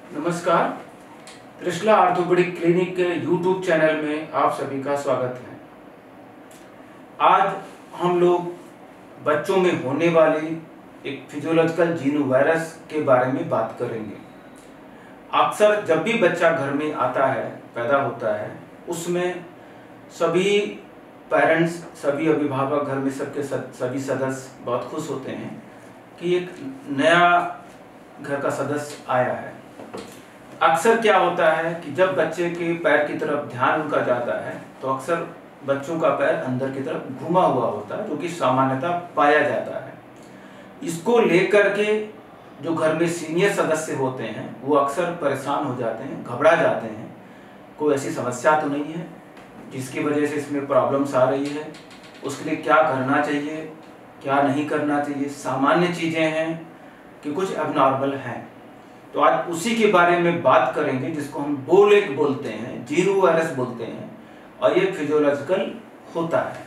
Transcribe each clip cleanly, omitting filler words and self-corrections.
नमस्कार। Trishla orthopaedic clinic के YouTube channel में आप सभी का स्वागत है। आज हम लोग बच्चों में होने वाली एक फिजियोलॉजिकल जीनू वायरस के बारे में बात करेंगे। अक्सर जब भी बच्चा घर में आता है, पैदा होता है, उसमें सभी पेरेंट्स, सभी अभिभावक, घर में सभी सदस्य बहुत खुश होते हैं कि एक नया घर का सदस्य आया है। अक्सर क्या होता है कि जब बच्चे के पैर की तरफ ध्यान उनका जाता है तो अक्सर बच्चों का पैर अंदर की तरफ घुमा हुआ होता है, जो कि सामान्यतः पाया जाता है। इसको लेकर के जो घर में सीनियर सदस्य होते हैं वो अक्सर परेशान हो जाते हैं, घबरा जाते हैं। कोई ऐसी समस्या तो नहीं है जिसकी वजह से इसमें प्रॉब्लम्स आ रही है, उसके लिए क्या करना चाहिए, क्या नहीं करना चाहिए। सामान्य चीज़ें हैं कि कुछ एबनॉर्मल हैं, तो आज उसी के बारे में बात करेंगे, जिसको हम बोलेग बोलते हैं, जीनू वायरस बोलते हैं, और ये फिजियोलॉजिकल होता है।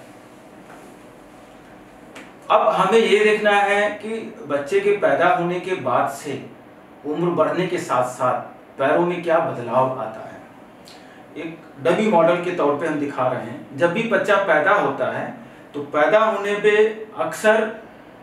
अब हमें ये देखना है कि बच्चे के पैदा होने के बाद से उम्र बढ़ने के साथ साथ पैरों में क्या बदलाव आता है। एक डमी मॉडल के तौर पे हम दिखा रहे हैं। जब भी बच्चा पैदा होता है तो पैदा होने पे अक्सर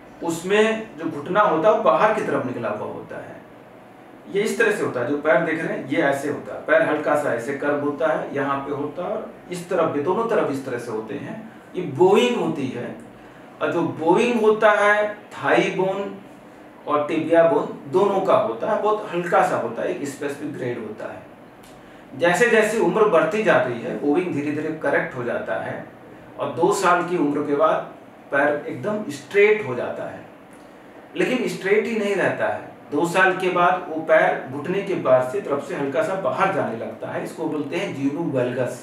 उसमें जो घुटना होता है वो बाहर की तरफ निकला हुआ होता है। ये इस तरह से होता है, जो पैर देख रहे हैं ये ऐसे होता है, पैर हल्का सा ऐसे कर्व होता है, यहाँ पे होता है, और इस तरफ भी, दोनों तरफ इस तरह से होते हैं। ये बोइंग होती है, और जो बोइंग होता है थाई बोन और टिबिया बोन दोनों का होता है, बहुत हल्का सा होता है, एक स्पेसिफिक ग्रेड होता है। जैसे जैसे उम्र बढ़ती जाती है बोइंग धीरे धीरे करेक्ट हो जाता है, और 2 साल की उम्र के बाद पैर एकदम स्ट्रेट हो जाता है। लेकिन स्ट्रेट ही नहीं रहता है, 2 साल के बाद वो पैर घुटने के बाद से तरफ से हल्का सा बाहर जाने लगता है। इसको बोलते हैं जीनू वल्गस।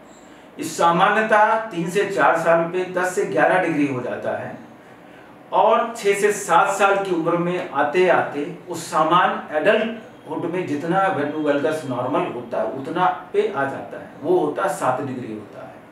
इस सामान्यतः 3 से 4 साल पे 10 से 11 डिग्री हो जाता है, और 6 से 7 साल की उम्र में आते आते उस सामान्य एडल्टहुड में जितना जीनू वल्गस नॉर्मल होता है उतना पे आ जाता है, वो होता है 7 डिग्री होता है।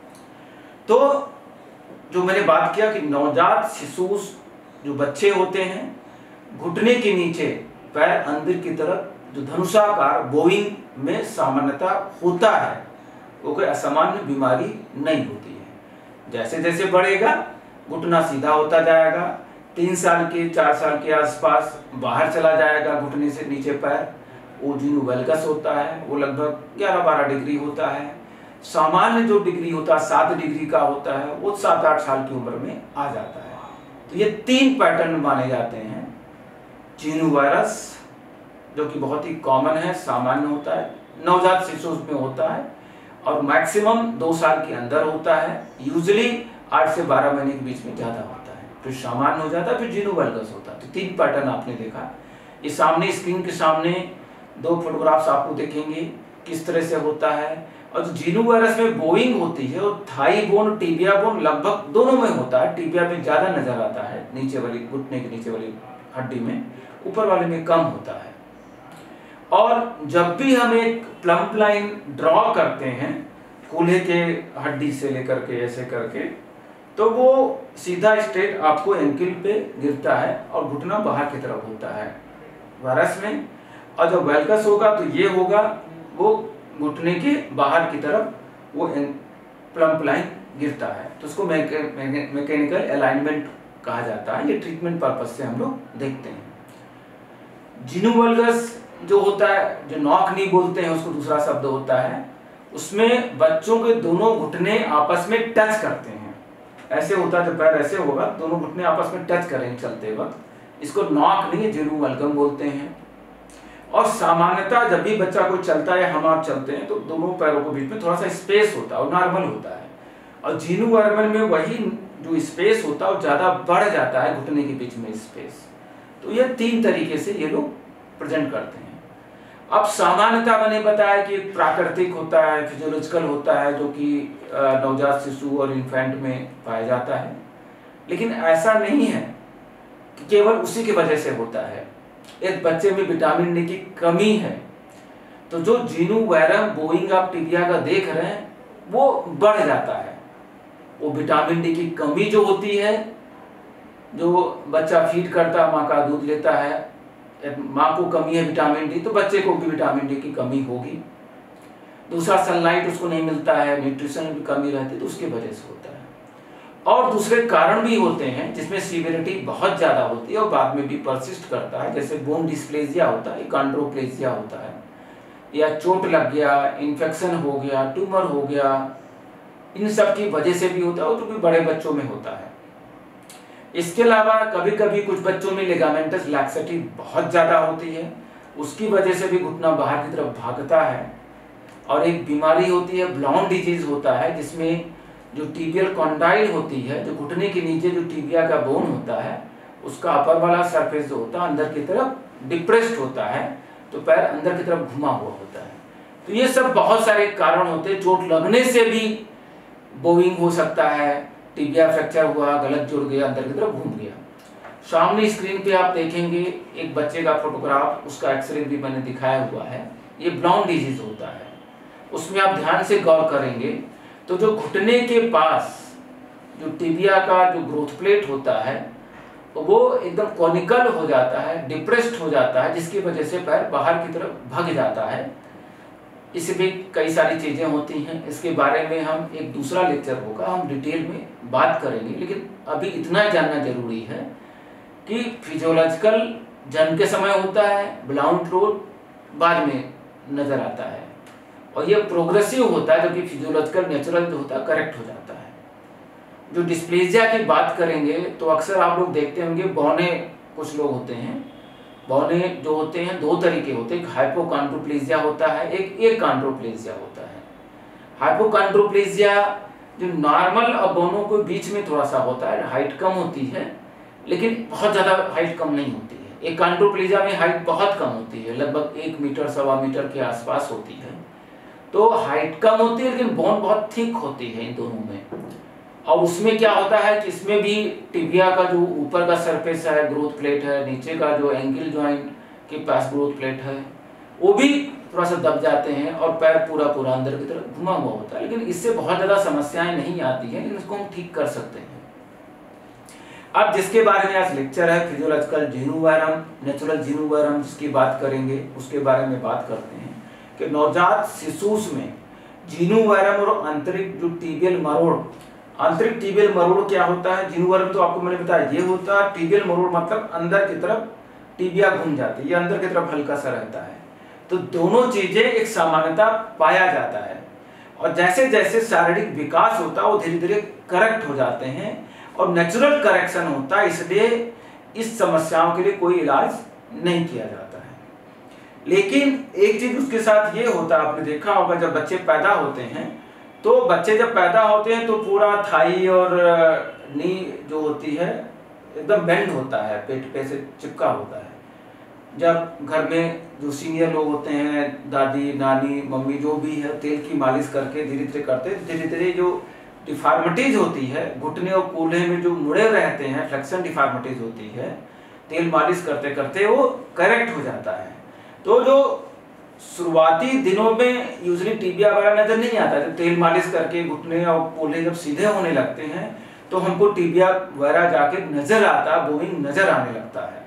तो जो मैंने बात किया कि नवजात शिशु जो बच्चे होते हैं, घुटने के नीचे पैर अंदर की तरफ जो धनुषाकार बोइंग में सामान्यता होता है, वो कोई असामान्य बीमारी नहीं होती है। जैसे जैसे बढ़ेगा घुटना सीधा होता जाएगा, 3 साल के 4 साल के आसपास बाहर चला जाएगा घुटने से नीचे पैर, वो जीनू वल्गस होता है, वो लगभग 11-12 डिग्री होता है। सामान्य जो डिग्री होता है 7 डिग्री का होता है, वो 7-8 साल की उम्र में आ जाता है। तो ये 3 पैटर्न माने जाते हैं। जीनू वायरस जो कि बहुत ही कॉमन है, सामान्य होता है, नवजात शिशु में होता है, और मैक्सिमम 2 साल के अंदर होता है। यूजुअली 8 से 12 महीने के बीच में ज़्यादा होता है, फिर सामान्य हो जाता है, फिर जीनू वल्गस होता है। तो 3 पैटर्न आपने देखा। ये सामने स्क्रीन के सामने 2 फोटोग्राफ्स आपको देखेंगे किस तरह से होता है। और जो जीनू वायरस में बोइंग होती है वो थाई बोन टिबिया बोन लगभग दोनों में होता है। टिबिया में ज़्यादा नजर आता है, नीचे वाली घुटने के नीचे वाली हड्डी में, ऊपर वाले में कम होता है। और जब भी हम एक प्लम्प लाइन ड्रॉ करते हैं कूल्हे के हड्डी से लेकर के ऐसे करके, तो वो सीधा स्ट्रेट आपको एंकल पे गिरता है और घुटना बाहर की तरफ होता है वायरस में। और जब वल्गस होगा तो ये होगा, वो घुटने के बाहर की तरफ वो प्लम्प लाइन गिरता है। तो उसको मैकेनिकल अलाइनमेंट कहा जाता है। ये ट्रीटमेंट पर्पज से हम लोग देखते हैं। जीनू वल्गस जो होता है, जो नॉक नी बोलते हैं, उसको दूसरा शब्द होता है, उसमें बच्चों के दोनों घुटने आपस में टच करते हैं। ऐसे होता है, जब पैर ऐसे होगा दोनों घुटने आपस में टच करेंगे चलते वक्त, इसको नॉक नी जीनू वल्गम बोलते हैं। और सामान्यतः जब भी बच्चा कोई चलता है, हम आप चलते हैं, तो दोनों पैरों के बीच में थोड़ा सा स्पेस होता है और नॉर्मल होता है। और जीनू वायरस में वही जो स्पेस होता है वो ज़्यादा बढ़ जाता है, घुटने के बीच में स्पेस। तो ये 3 तरीके से ये लोग प्रेजेंट करते हैं। अब सामान्यतः मैंने बताया कि प्राकृतिक होता है, फिजियोलॉजिकल होता है, जो कि नवजात शिशु और इन्फेंट में पाया जाता है। लेकिन ऐसा नहीं है कि केवल उसी की वजह से होता है। एक बच्चे में विटामिन डी की कमी है तो जो genu varus bowing of tibia का देख रहे हैं वो बढ़ जाता है। वो विटामिन डी की कमी जो होती है, जो बच्चा फीड करता है, माँ का दूध लेता है, माँ को कमी है विटामिन डी तो बच्चे को भी विटामिन डी की कमी होगी। दूसरा, सनलाइट उसको नहीं मिलता है, न्यूट्रिशन की कमी रहती है तो उसकी वजह से होता है। और दूसरे कारण भी होते हैं जिसमें सीवियरिटी बहुत ज़्यादा होती है और बाद में भी परसिस्ट करता है, जैसे बोन डिस्प्लेजिया होता है, कॉन्ड्रोप्लेजिया होता है, या चोट लग गया, इन्फेक्शन हो गया, ट्यूमर हो गया, इन सब की वजह से भी होता है और जो भी बड़े बच्चों में होता है। इसके अलावा कभी कभी कुछ बच्चों में लिगामेंटस लैक्सिटी बहुत ज़्यादा होती है, उसकी वजह से भी घुटना बाहर की तरफ भागता है। और एक बीमारी होती है ब्लाउन डिजीज होता है, जिसमें जो टिबियल कॉन्डाइल होती है, जो घुटने के नीचे जो टिबिया का बोन होता है उसका अपर वाला सरफेस जो होता है अंदर की तरफ डिप्रेस्ड होता है, तो पैर अंदर की तरफ घुमा हुआ होता है। तो ये सब बहुत सारे कारण होते हैं। चोट लगने से भी बोइंग हो सकता है, टिबिया फ्रैक्चर हुआ, गलत जुड़ गया, अंदर की तरफ घूम गया। सामने स्क्रीन पे आप देखेंगे एक बच्चे का फोटोग्राफ, उसका एक्सरे भी मैंने दिखाया हुआ है। ये ब्लाउन डिजीज होता है। उसमें आप ध्यान से गौर करेंगे तो जो घुटने के पास जो टिबिया का जो ग्रोथ प्लेट होता है वो एकदम कॉनिकल हो जाता है, डिप्रेस्ड हो जाता है, जिसकी वजह से पैर बाहर की तरफ भाग जाता है। इससे भी कई सारी चीज़ें होती हैं, इसके बारे में हम एक दूसरा लेक्चर होगा, हम डिटेल में बात करेंगे। लेकिन अभी इतना ही जानना जरूरी है कि फिजियोलॉजिकल जन्म के समय होता है, ब्लाउन फ्लोर बाद में नजर आता है, और ये प्रोग्रेसिव होता है, जबकि फिजियोलॉजिकल नेचुरल जो होता है करेक्ट हो जाता है। जो डिस्प्लेजिया की बात करेंगे तो अक्सर आप लोग देखते होंगे बौने कुछ लोग होते हैं। बौने जो होते हैं दो तरीके होते हैं, एक हाइपोकॉन्ड्रोप्लेजिया होता है, एक कॉन्ड्रोप्लेजिया होता है। हाइपोकॉन्ड्रोप्लेजिया जो नॉर्मल और बौनों के बीच में थोड़ा सा होता है, हाइट कम होती है लेकिन बहुत ज़्यादा हाइट कम नहीं होती है। एक कॉन्ड्रोप्लेजिया में हाइट बहुत कम होती है, लगभग 1 मीटर 1.25 मीटर के आसपास होती है। तो हाइट कम होती है लेकिन बोन बहुत थिक होती है इन दोनों में। और उसमें क्या होता है कि इसमें भी टिबिया का जो ऊपर का सरफेस है, ग्रोथ प्लेट है, नीचे का जो एंकिल जॉइंट के पास ग्रोथ प्लेट है, वो भी थोड़ा सा दब जाते हैं और पैर पूरा पूरा अंदर की तरफ घुमा हुआ होता है। लेकिन इससे बहुत ज़्यादा समस्याएं नहीं आती हैं, लेकिन इसको हम ठीक कर सकते हैं। अब जिसके बारे में आज लेक्चर है physiological genu varum, natural genu varum, जिसकी बात करेंगे उसके बारे में बात करते हैं कि नवजात शिशुस में जीनू वायरम और आंतरिक जो टिबियल मरोड़, आंतरिक टिबियल मरोड़ क्या होता है? जीनू वायरम तो आपको मैंने बताया ये होता है, टिबियल मरोड़ मतलब अंदर की तरफ टिबिया घूम जाती है, ये अंदर की तरफ हल्का सा रहता है। तो दोनों चीजें एक सामान्यता पाया जाता है, और जैसे जैसे शारीरिक विकास होता है वो धीरे धीरे करेक्ट हो जाते हैं, और नेचुरल करेक्शन होता है, इसलिए इस समस्याओं के लिए कोई इलाज नहीं किया जाता है। लेकिन एक चीज उसके साथ ये होता है, आपने देखा होगा जब बच्चे पैदा होते हैं तो बच्चे जब पैदा होते हैं तो पूरा थाई और नी जो होती है एकदम बेंड होता है, पेट पे से चिपका होता है। जब घर में जो सीनियर लोग होते हैं, दादी नानी मम्मी जो भी है, तेल की मालिश करके धीरे धीरे करते, धीरे धीरे जो डिफॉर्मिटीज होती है घुटने और कूल्हे में जो मुड़े रहते हैं, फ्लेक्शन डिफॉर्मिटीज होती है, तेल मालिश करते करते वो करेक्ट हो जाता है। तो जो शुरुआती दिनों में यूजली टिबिया वगैरह नजर नहीं आता, जब तेल मालिश करके घुटने और कूल्हे जब सीधे होने लगते हैं तो हमको टिबिया वगैरह जाके नजर आता है, बोइंग नजर आने लगता है।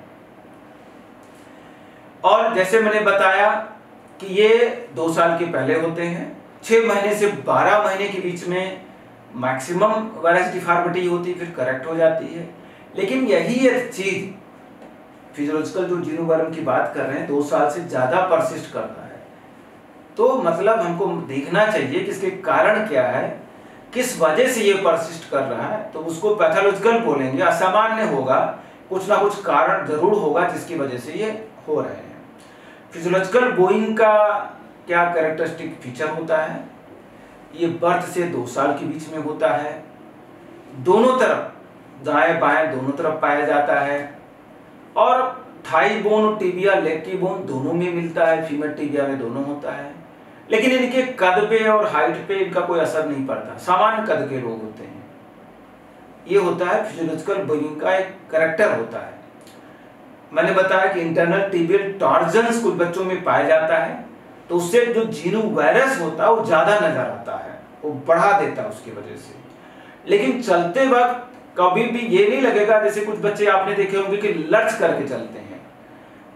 और जैसे मैंने बताया कि ये 2 साल के पहले होते हैं, 6 महीने से 12 महीने के बीच में मैक्सिमम वायरस डिफॉर्मिटी होती है, फिर करेक्ट हो जाती है। लेकिन यही एक चीज फिजियोलॉजिकल जो जीनू वायरम की बात कर रहे हैं 2 साल से ज्यादा परसिस्ट करता है। तो मतलब हमको देखना चाहिए कि इसके कारण क्या है, किस वजह से ये परसिस्ट कर रहा है, तो उसको पैथोलॉजिकल बोलेंगे, असामान्य होगा, कुछ ना कुछ कारण जरूर होगा जिसकी वजह से ये हो रहे हैं। फिजियोलॉजिकल बोइंग का क्या कैरेक्टरिस्टिक फीचर होता है? ये बर्थ से 2 साल के बीच में होता है, दोनों तरफ दाएं बाएं दोनों तरफ पाया जाता है, और थाई बोन और टिबिया लेग की बोन दोनों में मिलता है, फीमेल टिबिया में दोनों होता है। लेकिन इनके कद पे और हाइट पे इनका कोई असर नहीं पड़ता, सामान्य कद के लोग होते हैं। ये होता है फिजियोलॉजिकल बोइंग का एक कैरेक्टर होता है। मैंने बताया कि इंटरनल टिबियल टॉर्जन्स कुछ बच्चों में पाया जाता है, तो उससे जो जीनू वायरस होता है वो ज्यादा नजर आता है, वो बढ़ा देता है उसकी वजह से। लेकिन चलते वक्त कभी भी ये नहीं लगेगा, जैसे कुछ बच्चे आपने देखे होंगे कि लर्च करके चलते हैं,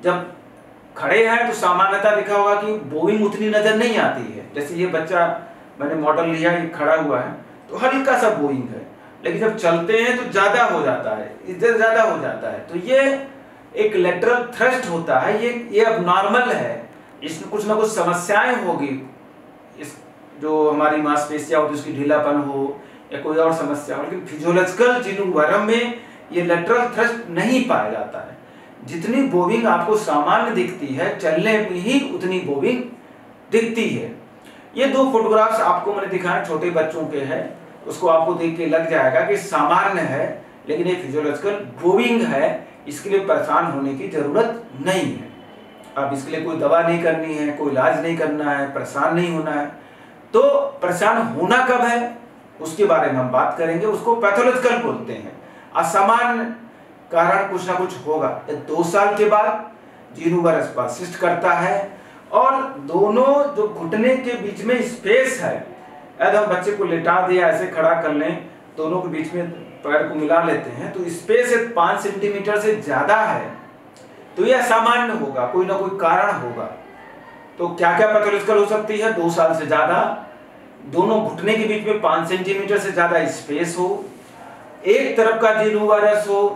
जब खड़े हैं तो सामान्यतः देखा होगा कि बोइंग उतनी नजर नहीं आती है। जैसे ये बच्चा मैंने मॉडल लिया, ये खड़ा हुआ है तो हल्का सा बोइंग है, लेकिन जब चलते हैं तो ज्यादा हो जाता है, इधर ज्यादा हो जाता है। तो ये एक लेटरल थ्रस्ट होता है, ये अब नॉर्मल है। इसमें कुछ ना कुछ समस्याएं होगी, इस जो हमारी मांसपेशियां होती है उसकी ढीलापन हो या कोई और समस्या हो, लेकिन फिजियोलॉजिकल जिनोवायरम में ये लेटरल थ्रस्ट नहीं पाया जाता है। जितनी बोविंग आपको सामान्य दिखती है, चलने में ही उतनी बोविंग दिखती है। ये दो फोटोग्राफ्स आपको मैंने दिखाए, छोटे बच्चों के हैं, उसको आपको देख के लग जाएगा कि सामान्य है, लेकिन ये फिजियोलॉजिकल बोविंग है, इसके लिए परेशान होने की जरूरत नहीं है। अब इसके लिए कोई दवा नहीं करनी है, कोई इलाज नहीं करना है, परेशान नहीं होना है। तो परेशान होना कब है उसके बारे में हम बात करेंगे, उसको पैथोलॉजिकल बोलते हैं। असामान्य कारण कुछ ना कुछ होगा। 2 साल के बाद जिनोवायरस परसिस्ट करता है और दोनों जो घुटने के बीच में स्पेस है, यदि हम बच्चे को लेटा दे ऐसे खड़ा कर लें, दोनों के बीच में पैर को मिला लेते हैं तो स्पेस 5 सेंटीमीटर से ज्यादा है, तो यह असामान्य होगा, कोई ना कोई कारण होगा। तो क्या क्या पैथोलॉजिकल हो सकती है? 2 साल से ज्यादा, दोनों घुटने के बीच में 5 सेंटीमीटर से ज्यादा स्पेस हो, एक तरफ का जिनोवायरस हो,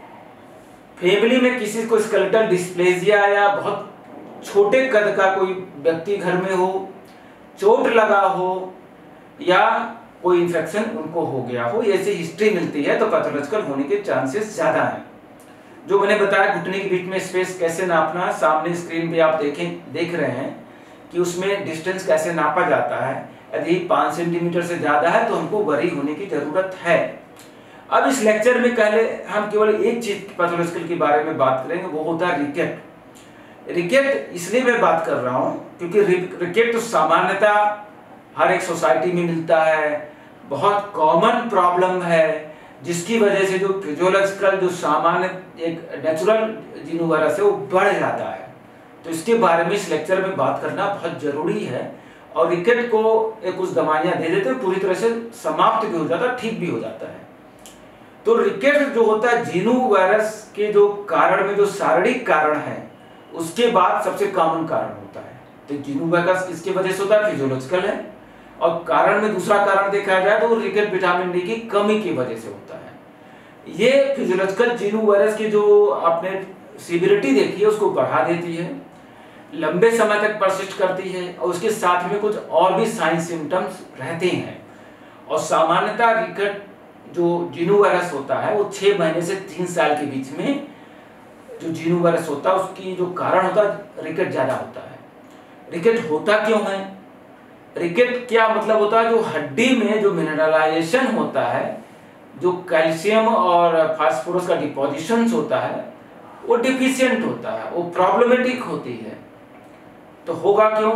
फैमिली में किसी को स्केलेटल डिस्प्लेजिया या बहुत छोटे कद का कोई व्यक्ति घर में हो, चोट लगा हो या कोई इन्फेक्शन उनको हो गया हो, ऐसी हिस्ट्री मिलती है तो पैथोलॉजिकल होने के चांसेस ज्यादा हैं। जो मैंने बताया घुटने के बीच में स्पेस कैसे नापना, सामने स्क्रीन पे आप देख रहे हैं कि उसमें डिस्टेंस कैसे नापा जाता है। यदि 5 सेंटीमीटर से ज्यादा है तो हमको वरी होने की जरूरत है। अब इस लेक्चर में पहले हम केवल एक चीज पैथोलॉजिकल के बारे में बात करेंगे, वो होता है रिकेट। रिकेट इसलिए मैं बात कर रहा हूं क्योंकि रिकेट तो सामान्यतः हर एक सोसाइटी में मिलता है, बहुत कॉमन प्रॉब्लम है, जिसकी वजह से जो फिजियोलॉजिकल जो सामान्य एक नेचुरल जिनोवायरस है वो बढ़ जाता है। तो इसके बारे में इस लेक्चर में बात करना बहुत जरूरी है। और रिकेट को कुछ दवाइयां दे देते हैं, पूरी तरह से समाप्त भी हो जाता है, ठीक भी हो जाता है। तो रिकेट जो होता है जिनोवायरस के जो कारण में जो शारीरिक कारण है उसके बाद सबसे कॉमन कारण होता है। तो जिनोवायरस किसकी वजह से होता है? फिजियोलॉजिकल है। और कारण में दूसरा कारण देखा जाए तो रिकेट विटामिन डी की कमी की वजह से होता है। ये फिजियोलॉजिकल जिनोवायरस की जो आपने सीवियरिटी देखी है उसको बढ़ा देती है, लंबे समय तक परसिस्ट करती है और उसके साथ में कुछ और भी साइन सिम्टम्स रहते हैं। और सामान्यतः रिकेट जो जिनोवायरस होता है वो 6 महीने से 3 साल के बीच में जो जिनोवायरस होता है उसकी जो कारण होता है रिकेट ज्यादा होता है। रिकेट होता क्यों है? रिकेट क्या मतलब होता है? जो हड्डी में जो मिनरलाइजेशन होता है, जो कैल्शियम और फास्फोरस का डिपोजिशन होता है वो डिफिशियंट होता है, वो प्रॉब्लमेटिक होती है। तो होगा क्यों?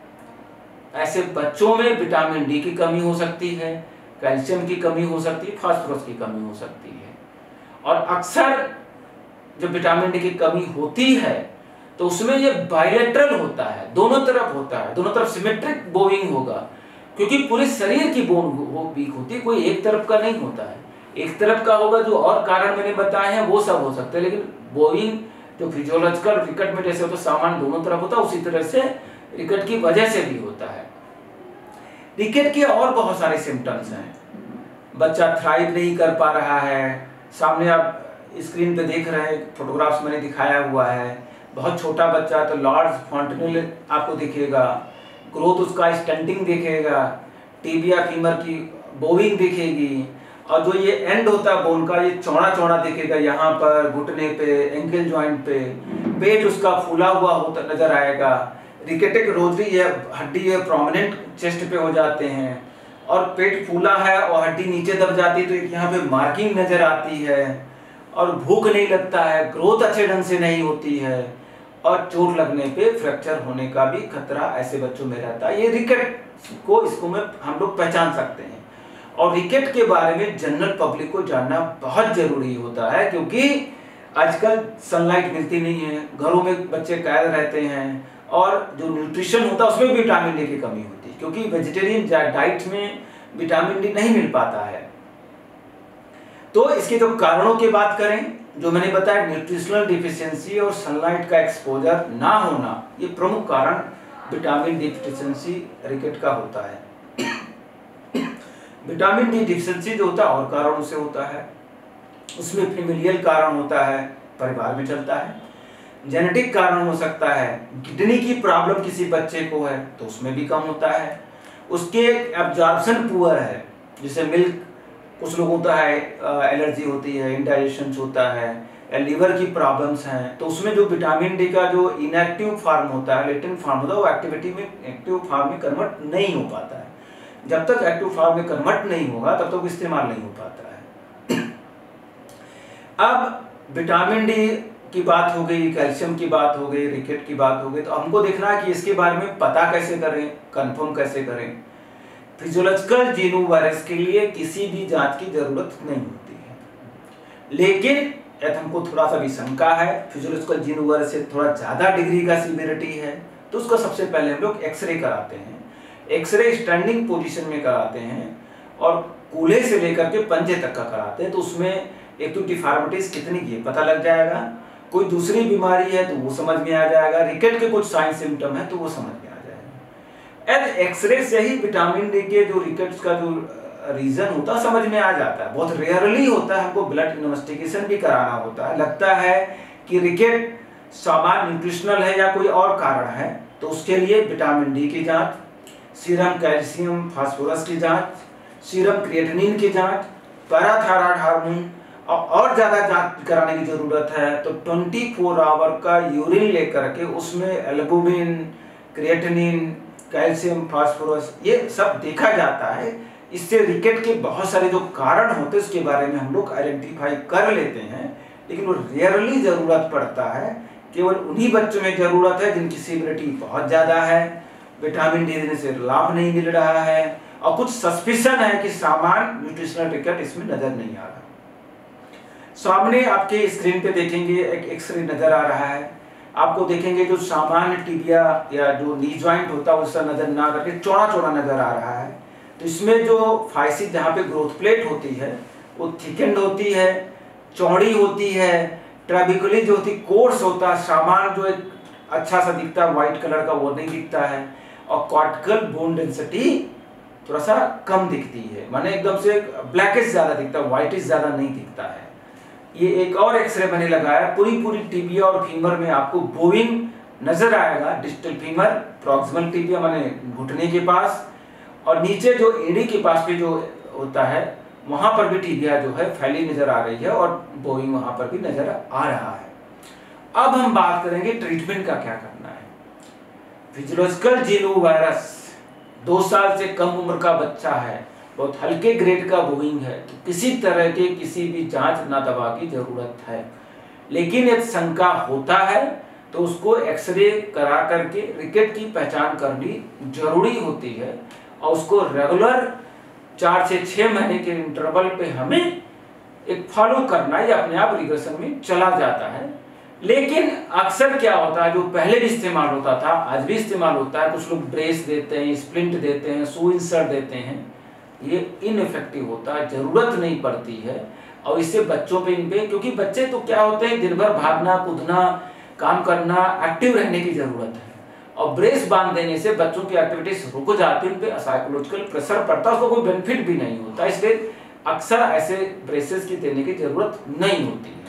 ऐसे बच्चों में विटामिन डी की कमी हो सकती है, कैल्शियम की कमी हो सकती है, फास्फोरस की कमी हो सकती है। और अक्सर जब विटामिन डी की कमी होती है तो उसमें ये बायलेटरल होता है, दोनों तरफ होता है, दोनों तरफ सिमेट्रिक बोइंग होगा, क्योंकि पूरे शरीर की बोन वो वीक होती है, कोई एक तरफ का नहीं होता है। एक तरफ का होगा, जो और कारण मैंने बताए हैं वो सब हो सकते हैं, लेकिन बोइंग जो फिजियोलॉजिकल रिकेट में जैसे होता है सामान दोनों तरफ होता है, उसी तरह से रिकेट की वजह से भी होता है। रिकेट के और बहुत सारे सिम्टम्स हैं। बच्चा थ्राइव नहीं कर पा रहा है, सामने आप स्क्रीन पे देख रहे हैं, फोटोग्राफ्स मैंने दिखाया हुआ है। बहुत छोटा बच्चा तो लार्ज फॉन्टेनिल आपको दिखेगा, ग्रोथ उसका स्टंटिंग दिखेगा, टीबिया फीमर की बोविंग दिखेगी, और जो ये एंड होता है बोन का ये चौड़ा चौड़ा दिखेगा, यहाँ पर घुटने पे, एंकल जॉइंट पे। पेट उसका फूला हुआ होता नजर आएगा। रिकेटिक रोजरी ये हड्डी है प्रोमिनेंट चेस्ट पे हो जाते हैं, और पेट फूला है और हड्डी नीचे दब जाती है तो यहाँ पे मार्किंग नजर आती है, और भूख नहीं लगता है, ग्रोथ अच्छे ढंग से नहीं होती है, और चोट लगने पे फ्रैक्चर होने का भी खतरा ऐसे बच्चों में रहता है। ये रिकेट को इसको में हम लोग पहचान सकते हैं। और रिकेट के बारे में जनरल पब्लिक को जानना बहुत जरूरी होता है, क्योंकि आजकल सनलाइट मिलती नहीं है, घरों में बच्चे कैद रहते हैं, और जो न्यूट्रिशन होता है उसमें भी विटामिन डी की कमी होती है, क्योंकि वेजिटेरियन डाइट में विटामिन डी नहीं मिल पाता है। तो इसके जो कारणों की बात करें जो मैंने बताया न्यूट्रिशनल डिफिशियंसी और सनलाइट का एक्सपोजर ना होना, ये प्रमुख कारण विटामिन डी डिफिशियंसी रिकेट का होता है। विटामिन डी डिफिशियंसी जो होता है और कारणों से होता है, उसमें फेमिलियल कारण होता है, परिवार में चलता है, जेनेटिक कारण हो सकता है, किडनी की प्रॉब्लम किसी बच्चे को है तो उसमें भी कम होता है, उसके एब्जॉर्प्शन पुअर है, जैसे मिल्क कुछ लोगों होता है, एलर्जी होती है, इंडाइजेशन होता है, या लीवर की प्रॉब्लम्स हैं, तो उसमें जो विटामिन डी का जो इनएक्टिव फॉर्म होता है, लेटेंट फॉर्म होता है, वो एक्टिव फॉर्म में कन्वर्ट नहीं हो पाता है। जब तक एक्टिव फॉर्म में कन्वर्ट नहीं होगा तब तक इस्तेमाल नहीं हो पाता है। अब विटामिन डी की बात हो गई, कैल्शियम की बात हो गई, रिकेट की बात हो गई, तो हमको देखना है कि इसके बारे में पता कैसे करें, कंफर्म कैसे करें। फिजियोलॉजिकल जीनोम वायरस के लिए किसी भी जांच की जरूरत नहीं होती है, लेकिन यदि हमको थोड़ा सा भी शंका है, फिजियोलॉजिकल जीनोम वायरस से थोड़ा ज्यादा डिग्री का सीवियरिटी है, तो उसका सबसे पहले हम लोग एक्सरे कराते हैं। एक्सरे स्टैंडिंग पोजीशन में कराते हैं और कूल्हे से लेकर के पंजे तक का कराते हैं, तो उसमें एक तो डिफॉर्मिटीज कितनी की पता लग जाएगा, कोई दूसरी बीमारी है तो वो समझ में आ जाएगा, रिकेट के कुछ साइन सिम्टम है तो वो समझ में आ जाएगा। एज एक्सरे से ही विटामिन डी के जो रिकेट्स का जो रीजन होता है समझ में आ जाता है। बहुत रेयरली होता है, हमको ब्लड इन्वेस्टिगेशन भी कराना होता है, लगता है कि रिकेट सामान्य न्यूट्रिशनल है या कोई और कारण है, तो उसके लिए विटामिन डी की जांच, सीरम कैल्शियम फास्फोरस की जांच, सीरम क्रिएटिनिन की जांच, पैराथायरॉइड हार्मोन और ज्यादा जांच कराने की जरूरत है। तो 24 आवर का यूरिन लेकर के उसमें एल्बुमिन, क्रिएटिनिन, कैल्शियम, फास्फोरस ये सब देखा जाता है। इससे रिकेट के बहुत सारे जो कारण होते हैं उसके बारे में हम लोग आइडेंटिफाई कर लेते हैं, लेकिन वो रेयरली जरूरत पड़ता है, केवल उन्हीं बच्चों में जरूरत है जिनकी सीवियरिटी बहुत ज्यादा है, विटामिन डी देने से लाभ नहीं मिल रहा है और कुछ सस्पिशन है कि सामान्य न्यूट्रिशनल रिकेट इसमें नजर नहीं आ रहा। सामने आपके स्क्रीन पे देखेंगे एक एक्सरे नजर आ रहा है, आपको देखेंगे जो सामान्य टिबिया या जो नी जॉइंट होता है उसका नजर ना करके चौड़ा चौड़ा नजर आ रहा है। तो इसमें जो फाइसिस जहाँ पे ग्रोथ प्लेट होती है वो थिकेंड होती है, चौड़ी होती है, ट्रेबिकुली जो होती कोर्स होता है, सामान्य जो एक अच्छा सा दिखता है व्हाइट कलर का वो नहीं दिखता है, और कॉर्टिकल बोन डेंसिटी थोड़ा सा कम दिखती है, माने एकदम से ब्लैकिश ज्यादा दिखता है, व्हाइटिश ज्यादा नहीं दिखता है। ये एक और एक्सरे मैंने लगाया, पूरी टिबिया और फीमर में आपको बोइंग नजर आएगा, डिस्टल फीमर, प्रॉक्सिमल टिबिया माने घुटने के पास, और नीचे जो एड़ी के पास भी जो होता है वहां पर भी टिबिया जो है फैली नजर आ रही है और बोइंग वहां पर भी नजर आ रहा है। अब हम बात करेंगे ट्रीटमेंट का क्या करना है। फिजियोलॉजिकल जीनोम वायरस 2 साल से कम उम्र का बच्चा है, बहुत हल्के ग्रेड का बोइंग है, तो किसी तरह के किसी भी जांच ना दवा की जरूरत है, लेकिन यदि शंका होता है तो उसको एक्सरे करा करके रिकेट की पहचान करनी जरूरी होती है और उसको रेगुलर 4 से 6 महीने के इंटरवल पे हमें एक फॉलो करना, ये अपने आप रिग्रेशन में चला जाता है। लेकिन अक्सर क्या होता है, जो पहले भी इस्तेमाल होता था आज भी इस्तेमाल होता है, कुछ लोग ब्रेस देते हैं, स्प्लिंट देते हैं, सुई इंसर्ट देते हैं, ये इनइफेक्टिव होता है, जरूरत नहीं पड़ती है। और इससे बच्चों पे इनपे, क्योंकि बच्चे तो क्या होते हैं दिन भर भागना कूदना काम करना, एक्टिव रहने की जरूरत है, और ब्रेस बांध देने से बच्चों की एक्टिविटीज रुक जाती है, उन पे साइकोलॉजिकल प्रेशर पड़ता है, उसको कोई बेनिफिट भी नहीं होता, इसलिए अक्सर ऐसे ब्रेसेस की देने की जरूरत नहीं होती है।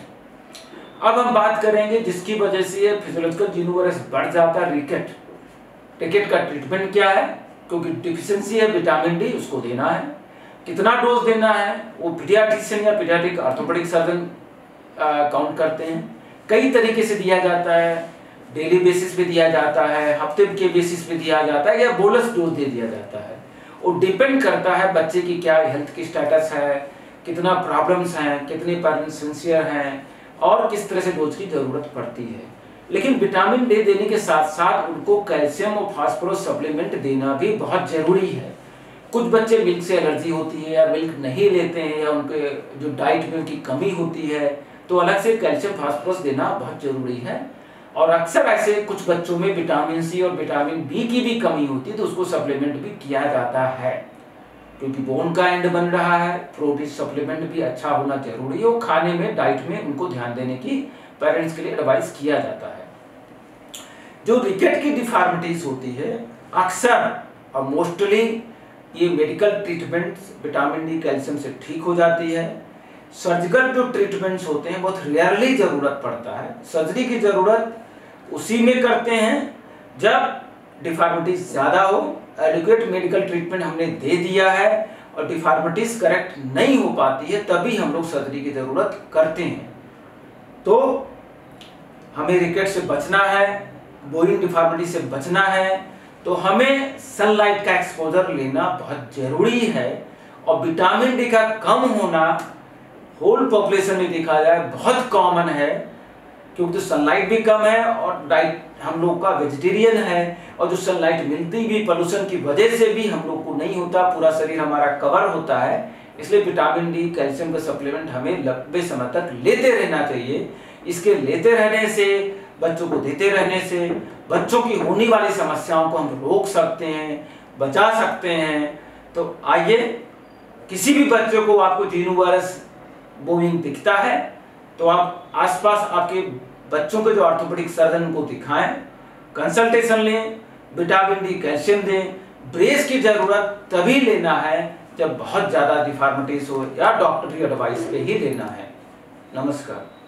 अब हम बात करेंगे जिसकी वजह से फिजियोलॉजिकल जीनोम वायरस बढ़ जाता है, रिकेट। रिकेट का ट्रीटमेंट क्या है, क्योंकि डिफिशियंसी है विटामिन डी, उसको देना है। कितना डोज देना है वो पीडियाट्रिशियन या पीडियाट्रिक ऑर्थोपेडिक सर्जन काउंट करते हैं। कई तरीके से दिया जाता है, डेली बेसिस पे दिया जाता है, हफ्ते के बेसिस पे दिया जाता है, या बोलस डोज दे दिया जाता है। वो डिपेंड करता है बच्चे की क्या हेल्थ की स्टेटस है, कितना प्रॉब्लम्स हैं, कितने पेरेंट्स सिंसियर हैं और किस तरह से डोज की जरूरत पड़ती है। लेकिन विटामिन डी देने के साथ साथ उनको कैल्शियम और फास्फोरस सप्लीमेंट देना भी बहुत जरूरी है। कुछ बच्चे मिल्क से एलर्जी होती है या मिल्क नहीं लेते हैं या उनके जो डाइट में उनकी कमी होती है, तो अलग से कैल्शियम फास्फोरस देना बहुत जरूरी है। और अक्सर ऐसे कुछ बच्चों में विटामिन सी और विटामिन बी की भी कमी होती है, तो उसको सप्लीमेंट भी किया जाता है। क्योंकि बोन का एंड बन रहा है, प्रोटीन सप्लीमेंट भी अच्छा होना जरूरी है, और खाने में, डाइट में उनको ध्यान देने की पेरेंट्स के लिए एडवाइस किया जाता है। जो रिकेट की डिफॉर्मिटीज होती है अक्सर और मोस्टली ये medical treatments vitamin D calcium से ठीक हो जाती है। सर्जिकल जो ट्रीटमेंट्स होते हैं बहुत रेयरली जरूरत पड़ता है। सर्जरी की जरूरत उसी में करते हैं जब डिफॉर्मिटीज ज्यादा हो, एडिक्वेट मेडिकल ट्रीटमेंट हमने दे दिया है और डिफॉर्मिटीज करेक्ट नहीं हो पाती है, तभी हम लोग सर्जरी की जरूरत करते हैं। तो हमें रिकेट से बचना है, बोइंग डिफॉर्मिटी से बचना है, तो हमें सनलाइट का एक्सपोजर लेना बहुत जरूरी है। और विटामिन डी का कम होना होल पॉपुलेशन में देखा जाए बहुत कॉमन है, क्योंकि सनलाइट भी कम है और डाइट हम लोग का वेजिटेरियन है, और जो सनलाइट मिलती भी पोल्यूशन की वजह से भी हम लोग को नहीं होता, पूरा शरीर हमारा कवर होता है। इसलिए विटामिन डी कैल्शियम का सप्लीमेंट हमें लंबे समय तक लेते रहना चाहिए। इसके लेते रहने से, बच्चों को देते रहने से बच्चों की होने वाली समस्याओं को हम रोक सकते हैं, बचा सकते हैं। तो आइए, किसी भी बच्चे को आपको जीनोवायरस बोइंग दिखता है तो आप आसपास आपके बच्चों के जो ऑर्थोपेडिक सर्जन को दिखाएं, कंसल्टेशन लें, विटामिन डी कैल्शियम दें। ब्रेस की जरूरत तभी लेना है जब बहुत ज्यादा डिफॉर्मिटीज हो या डॉक्टरी एडवाइस पे ही लेना है। नमस्कार।